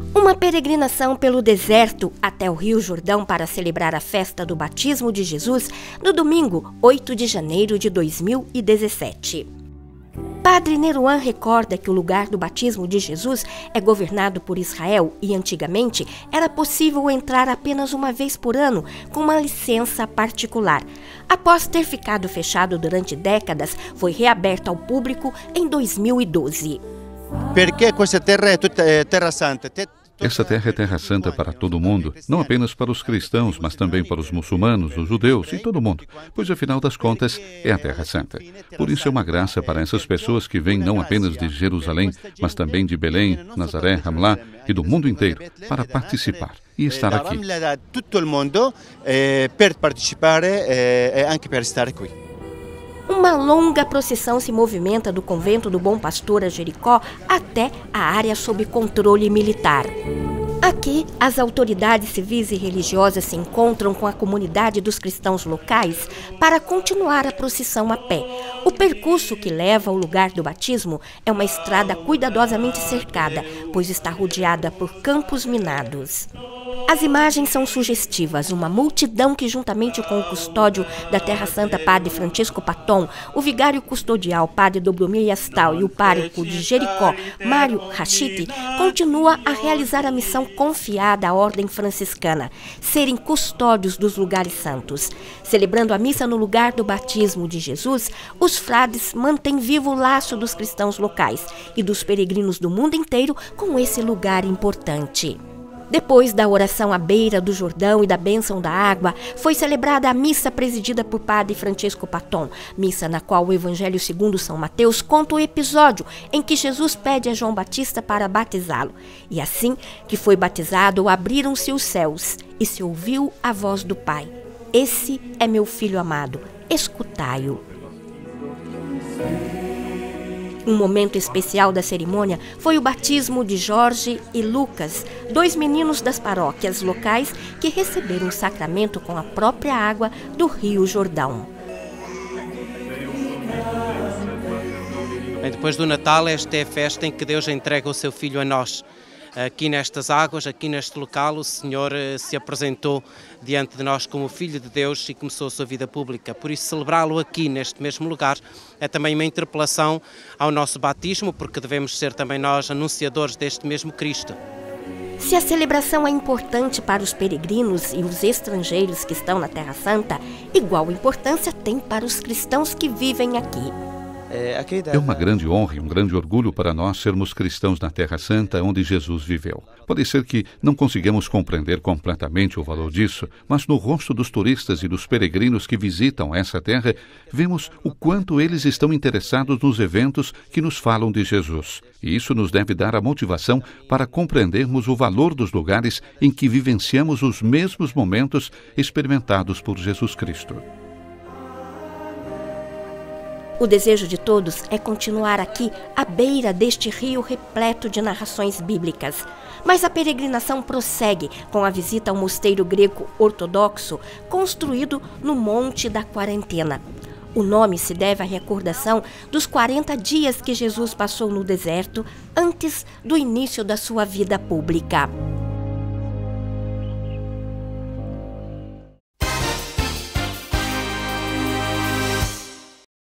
Uma peregrinação pelo deserto até o Rio Jordão para celebrar a festa do batismo de Jesus no domingo 8 de janeiro de 2017. Padre Neruan recorda que o lugar do batismo de Jesus é governado por Israel e antigamente era possível entrar apenas uma vez por ano com uma licença particular. Após ter ficado fechado durante décadas, foi reaberto ao público em 2012. Porque questa terra é terra santa. Essa terra é terra santa para todo mundo, não apenas para os cristãos, mas também para os muçulmanos, os judeus e todo mundo, pois afinal das contas é a terra santa. Por isso é uma graça para essas pessoas que vêm não apenas de Jerusalém, mas também de Belém, Nazaré, Ramlá e do mundo inteiro, para participar e estar aqui. Todo mundo para participar e anche para estar aqui. Uma longa procissão se movimenta do convento do Bom Pastor a Jericó até a área sob controle militar. Aqui, as autoridades civis e religiosas se encontram com a comunidade dos cristãos locais para continuar a procissão a pé. O percurso que leva ao lugar do batismo é uma estrada cuidadosamente cercada, pois está rodeada por campos minados. As imagens são sugestivas, uma multidão que, juntamente com o custódio da Terra Santa, Padre Francisco Paton, o vigário custodial, Padre Dobromir Yastal, e o pároco de Jericó, Mário Rachiti, continua a realizar a missão confiada à ordem franciscana, serem custódios dos lugares santos. Celebrando a missa no lugar do batismo de Jesus, os frades mantêm vivo o laço dos cristãos locais e dos peregrinos do mundo inteiro com esse lugar importante. Depois da oração à beira do Jordão e da bênção da água, foi celebrada a missa presidida por Padre Francisco Paton, missa na qual o Evangelho segundo São Mateus conta o episódio em que Jesus pede a João Batista para batizá-lo. E assim que foi batizado, abriram-se os céus e se ouviu a voz do Pai. Esse é meu filho amado, escutai-o. Um momento especial da cerimônia foi o batismo de Jorge e Lucas, dois meninos das paróquias locais que receberam o sacramento com a própria água do Rio Jordão. Bem, depois do Natal, esta é a festa em que Deus entrega o seu Filho a nós. Aqui nestas águas, aqui neste local, o Senhor se apresentou diante de nós como Filho de Deus e começou a sua vida pública. Por isso, celebrá-lo aqui, neste mesmo lugar, é também uma interpelação ao nosso batismo, porque devemos ser também nós anunciadores deste mesmo Cristo. Se a celebração é importante para os peregrinos e os estrangeiros que estão na Terra Santa, igual importância tem para os cristãos que vivem aqui. É uma grande honra e um grande orgulho para nós sermos cristãos na Terra Santa, onde Jesus viveu. Pode ser que não consigamos compreender completamente o valor disso, mas no rosto dos turistas e dos peregrinos que visitam essa terra, vemos o quanto eles estão interessados nos eventos que nos falam de Jesus. E isso nos deve dar a motivação para compreendermos o valor dos lugares em que vivenciamos os mesmos momentos experimentados por Jesus Cristo. O desejo de todos é continuar aqui à beira deste rio repleto de narrações bíblicas. Mas a peregrinação prossegue com a visita ao mosteiro grego ortodoxo construído no Monte da Quarentena. O nome se deve à recordação dos 40 dias que Jesus passou no deserto antes do início da sua vida pública.